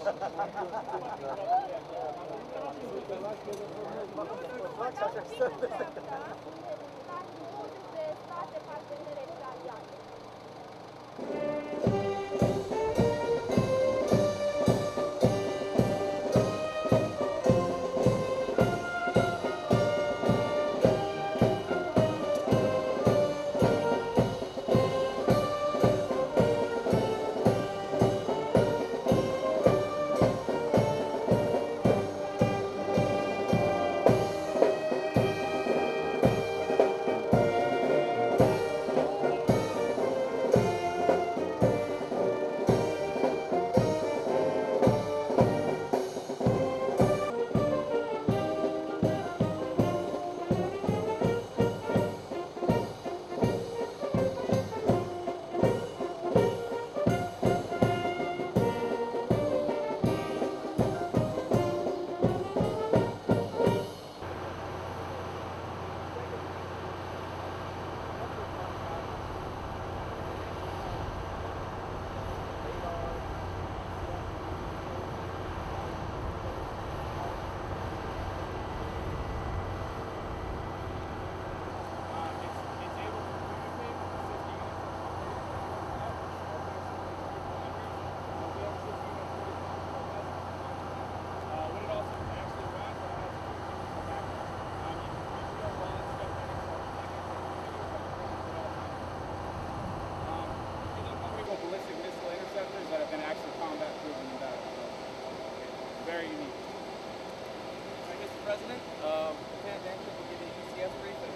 Very unique. Mr. President, Lieutenant Dan Tripp will give you the ECS briefing.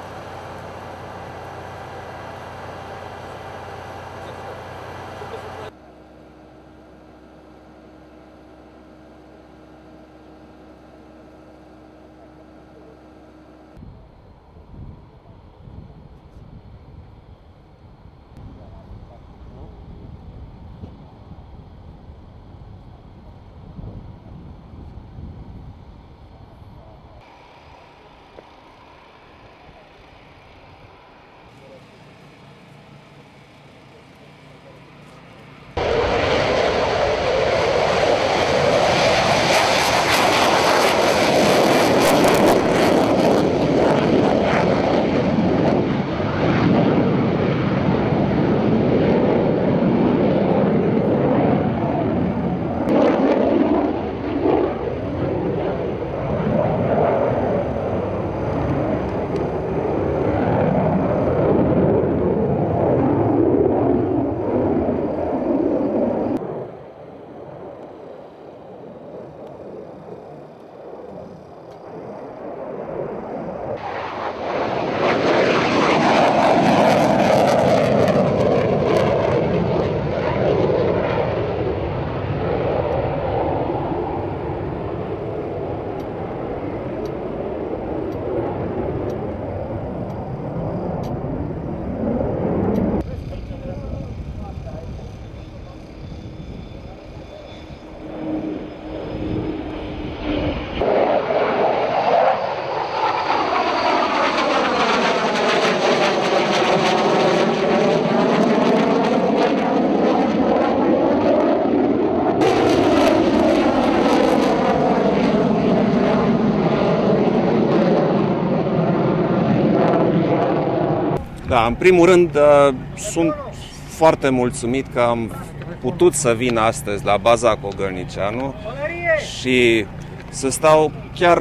Da, în primul rând sunt foarte mulțumit că am putut să vin astăzi la baza Cogălnicianu și să stau chiar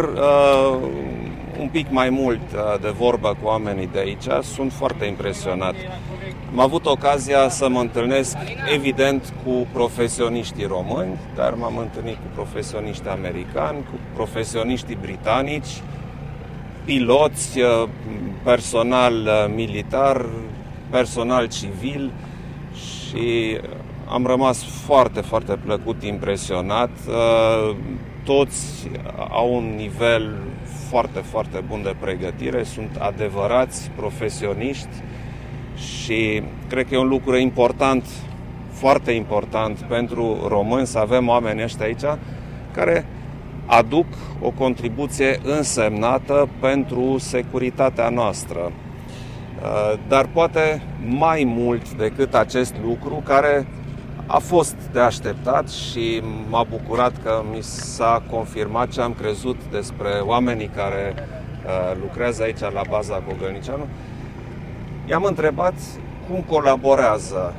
un pic mai mult de vorbă cu oamenii de aici. Sunt foarte impresionat. Am avut ocazia să mă întâlnesc, evident, cu profesioniștii români, dar m-am întâlnit cu profesioniști americani, cu profesioniștii britanici, piloți, personal militar, personal civil și am rămas foarte, foarte plăcut impresionat. Toți au un nivel foarte, foarte bun de pregătire, sunt adevărați profesioniști și cred că e un lucru important, foarte important pentru români să avem oameni ăștia aici care aduc o contribuție însemnată pentru securitatea noastră. Dar poate mai mult decât acest lucru, care A fost de așteptat și m-a bucurat că mi s-a confirmat ce am crezut despre oamenii care lucrează aici la baza Gogălnicianu. I-am întrebat cum colaborează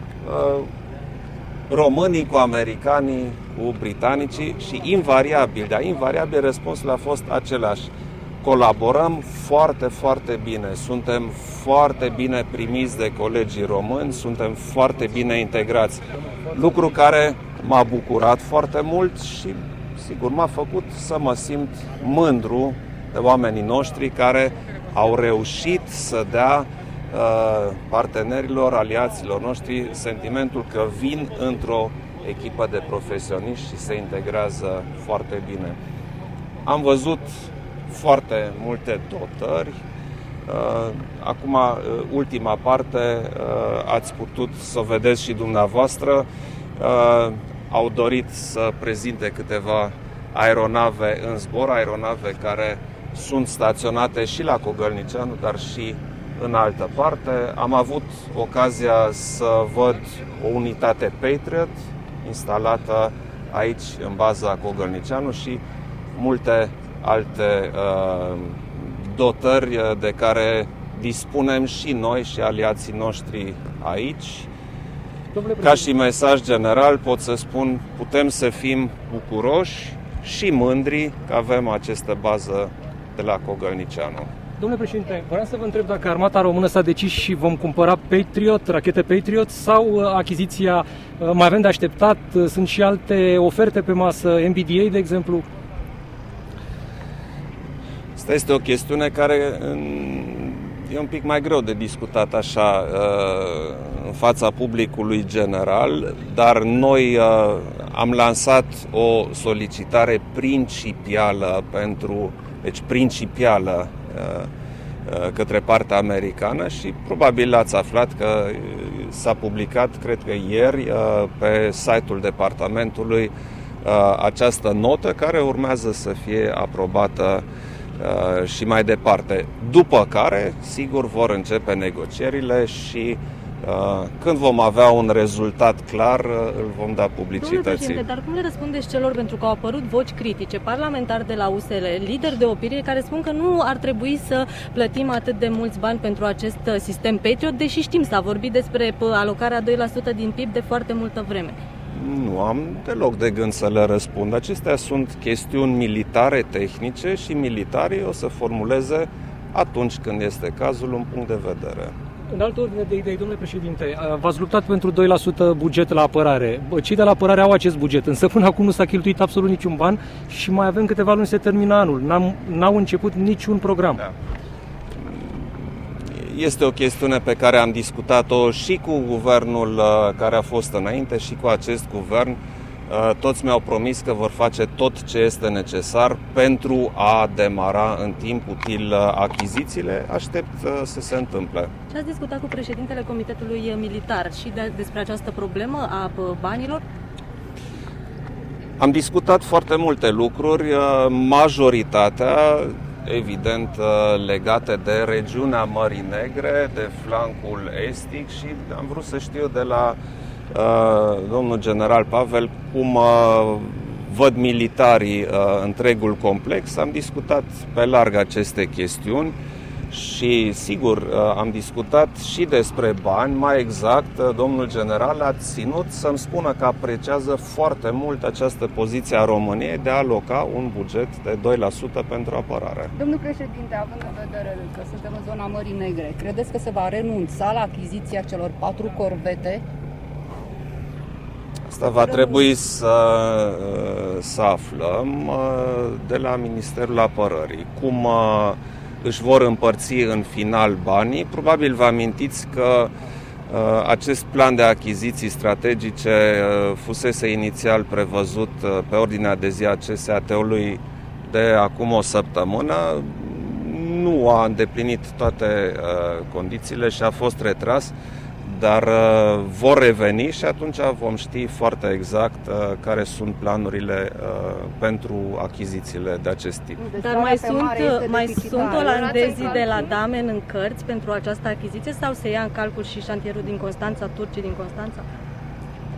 românii cu americanii, cu britanicii și invariabil răspunsul a fost același. Colaborăm foarte, foarte bine, suntem foarte bine primiți de colegii români, suntem foarte bine integrați. Lucru care m-a bucurat foarte mult și, sigur, m-a făcut să mă simt mândru de oamenii noștri care au reușit să dea partenerilor, aliaților noștri, sentimentul că vin într-o echipă de profesioniști și se integrează foarte bine. Am văzut foarte multe dotări. Acum, ultima parte, ați putut să o vedeți și dumneavoastră. Au dorit să prezinte câteva aeronave în zbor, aeronave care sunt staționate și la Gogălnicianu, dar și în altă parte. Am avut ocazia să văd o unitate Patriot instalată aici în baza Gogălnicianu și multe alte dotări de care dispunem și noi și aliații noștri aici. Ca și mesaj general pot să spun, putem să fim bucuroși și mândri că avem această bază de la Gogălnicianu. Domnule președinte, vreau să vă întreb dacă armata română s-a decis și vom cumpăra Patriot, rachete Patriot sau achiziția mai avem de așteptat? Sunt și alte oferte pe masă, MBDA de exemplu? Asta este o chestiune care e un pic mai greu de discutat așa în fața publicului general, dar noi am lansat o solicitare principială către partea americană și probabil ați aflat că s-a publicat, cred că ieri, pe site-ul departamentului această notă care urmează să fie aprobată și mai departe. După care, sigur, vor începe negocierile și când vom avea un rezultat clar, îl vom da publicității. Domnule președinte, dar cum le răspundeți celor, pentru că au apărut voci critice, parlamentari de la USL, lideri de opinie, care spun că nu ar trebui să plătim atât de mulți bani pentru acest sistem Patriot, deși știm, s-a vorbit despre alocarea 2% din PIB de foarte multă vreme? Nu am deloc de gând să le răspund. Acestea sunt chestiuni militare, tehnice și militarii o să formuleze atunci când este cazul un punct de vedere. În altă ordine de idei, domnule președinte, v-ați luptat pentru 2% buget la apărare. Cei de la apărare au acest buget, însă până acum nu s-a cheltuit absolut niciun ban și mai avem câteva luni se termină anul. N-au început niciun program. Da. Este o chestiune pe care am discutat-o și cu guvernul care a fost înainte și cu acest guvern. Toți mi-au promis că vor face tot ce este necesar pentru a demara în timp util achizițiile. Aștept să se întâmple. Ce ați discutat cu președintele Comitetului Militar și despre această problemă a banilor? Am discutat foarte multe lucruri, majoritatea, evident, legate de regiunea Mării Negre, de flancul estic și am vrut să știu de la domnul general Pavel cum văd militarii întregul complex. Am discutat pe larg aceste chestiuni și, sigur, am discutat și despre bani. Mai exact, domnul general a ținut să-mi spună că apreciază foarte mult această poziție a României de a aloca un buget de 2% pentru apărare. Domnul președinte, având în vedere că suntem în zona Mării Negre, credeți că se va renunța la achiziția celor 4 corvete? Asta va trebui să aflăm de la Ministerul Apărării. Cum își vor împărți în final banii. Probabil vă amintiți că acest plan de achiziții strategice fusese inițial prevăzut pe ordinea de zi a CSAT-ului de acum o săptămână. Nu a îndeplinit toate condițiile și a fost retras, dar vor reveni și atunci vom ști foarte exact care sunt planurile pentru achizițiile de acest tip. Dar mai sunt olandezii de la Damen în cărți pentru această achiziție sau se ia în calcul și șantierul din Constanța, turcii din Constanța?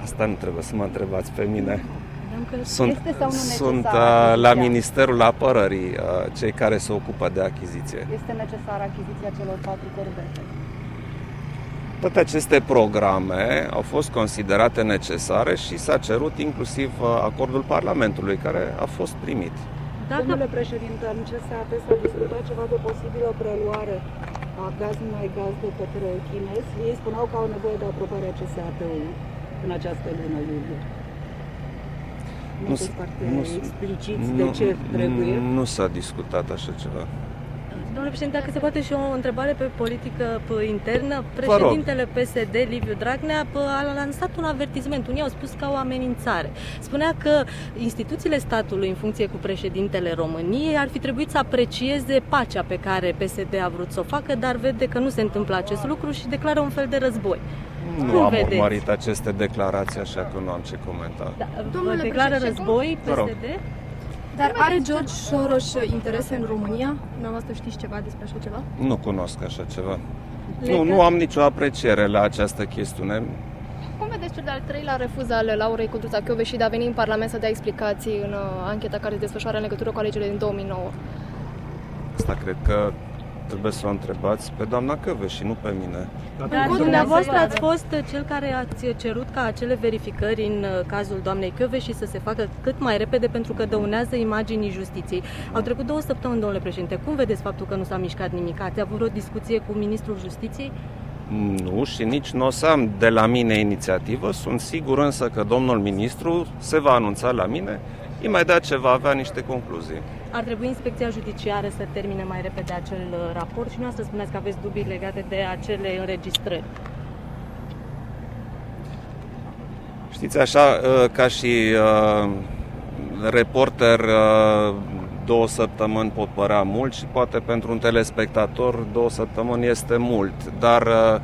Asta nu trebuie să mă întrebați pe mine. Este sau nu Sunt necesară la achiziția? Ministerul Apărării cei care se ocupă de achiziție. Este necesară achiziția celor 4 corbete? Toate aceste programe au fost considerate necesare și s-a cerut inclusiv acordul Parlamentului, care a fost primit. Domnule președinte, în CSAT s-a discutat ceva de posibilă preluare a Gaz de către chinezi. Ei spuneau că au nevoie de aprobarea CSAT-ului în această lună iulie. Nu sunt foarte expliciți de ce trebuie. Nu s-a discutat așa ceva. Domnule președinte, dacă se poate și o întrebare pe politică internă, președintele PSD, Liviu Dragnea, a lansat un avertisment. Unii au spus ca o amenințare. Spunea că instituțiile statului, în funcție cu președintele României, ar fi trebuit să aprecieze pacea pe care PSD a vrut să o facă, dar vede că nu se întâmplă acest lucru și declară un fel de război. Nu am urmărit aceste declarații, așa că nu am ce comenta. Da, declară război PSD? Dar are George Soros interese în România? Dumneavoastră știți ceva despre așa ceva? Nu cunosc așa ceva. Nu am nicio apreciere la această chestiune. Cum vedeți cel de-al treilea refuz al Laurei Codruța-Kövesi de a veni în Parlament să dea explicații în ancheta care se desfășoară în legătură cu alegerile din 2009? Asta cred că trebuie să o întrebați pe doamna Kövesi, nu pe mine. Dar dumneavoastră ați fost cel care ați cerut ca acele verificări în cazul doamnei Kövesi să se facă cât mai repede pentru că dăunează imaginii justiției. Au trecut 2 săptămâni, domnule președinte. Cum vedeți faptul că nu s-a mișcat nimic? Ați avut o discuție cu ministrul justiției? Nu, și nici nu o să am de la mine inițiativă. Sunt sigur însă că domnul ministru se va anunța la mine imediat ce va avea niște concluzii. Ar trebui inspecția judiciară să termine mai repede acel raport și nu să spuneți că aveți dubii legate de acele înregistrări. Știți, așa, ca și reporter, 2 săptămâni pot părea mult și poate pentru un telespectator 2 săptămâni este mult, dar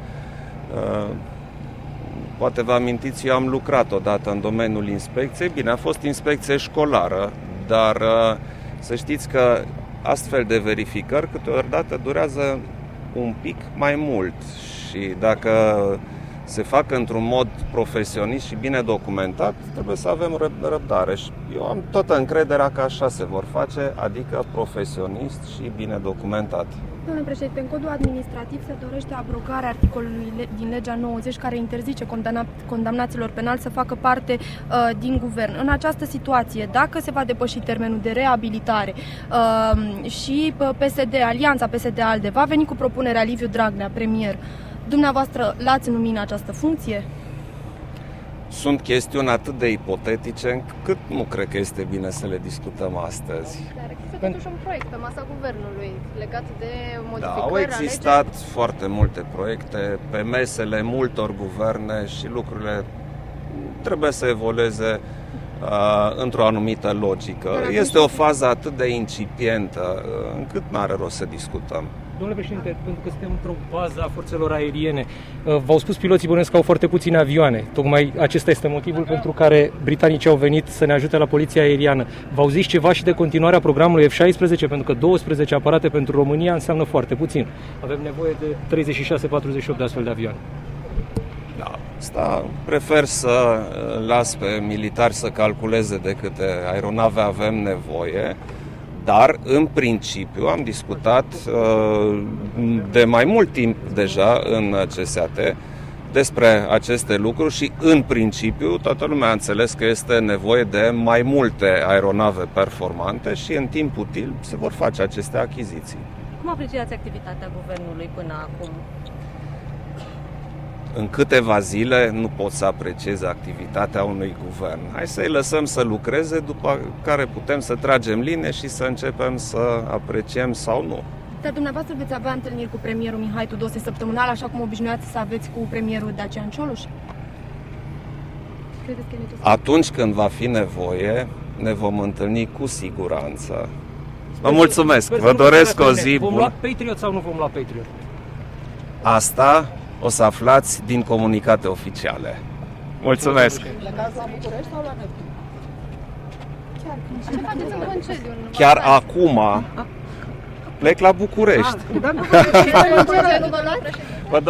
poate vă amintiți, eu am lucrat odată în domeniul inspecției. Bine, a fost inspecție școlară, dar să știți că astfel de verificări câteodată durează un pic mai mult și dacă se fac într-un mod profesionist și bine documentat, trebuie să avem răbdare. Și eu am toată încrederea că așa se vor face, adică profesionist și bine documentat. Domnule președinte, în codul administrativ se dorește abrogarea articolului din legea 90 care interzice condamnaților penali să facă parte din guvern. În această situație, dacă se va depăși termenul de reabilitare și PSD, Alianța PSD-ALDE va veni cu propunerea Liviu Dragnea, premier, dumneavoastră l-ați numit în această funcție? Sunt chestiuni atât de ipotetice încât nu cred că este bine să le discutăm astăzi. Dar există totuși un proiect pe masa guvernului legat de modificări. Da, au existat foarte multe proiecte pe mesele multor guverne și lucrurile trebuie să evolueze într-o anumită logică. Este o fază atât de incipientă încât nu are rost să discutăm. Domnule președinte, pentru că suntem într-o bază a forțelor aeriene, v-au spus piloții bănuiesc că au foarte puține avioane. Tocmai acesta este motivul pentru care britanicii au venit să ne ajute la poliția aeriană. V-au zis ceva și de continuarea programului F-16, pentru că 12 aparate pentru România înseamnă foarte puțin. Avem nevoie de 36-48 de astfel de avioane. Da, asta prefer să las pe militari să calculeze de câte aeronave avem nevoie. Dar, în principiu, am discutat de mai mult timp deja în CSAT despre aceste lucruri și, în principiu, toată lumea a înțeles că este nevoie de mai multe aeronave performante și, în timp util, se vor face aceste achiziții. Cum apreciați activitatea guvernului până acum? În câteva zile nu pot să apreciez activitatea unui guvern. Hai să-i lăsăm să lucreze, după care putem să tragem linie și să începem să apreciem sau nu. Dar dumneavoastră veți avea întâlniri cu premierul Mihai Tudose săptămânal, așa cum obișnuiați să aveți cu premierul Dacian Cioloș? Credeți că e necesar? Atunci când va fi nevoie, ne vom întâlni cu siguranță. Vă mulțumesc! Vă doresc o zi bună! Vom lua Patriot sau nu vom lua Patriot? Asta o să aflați din comunicate oficiale. Mulțumesc! Plecați la București sau la Neptun? Ce faceți în concediu? Chiar acum plec la București. Dar nu vă luați?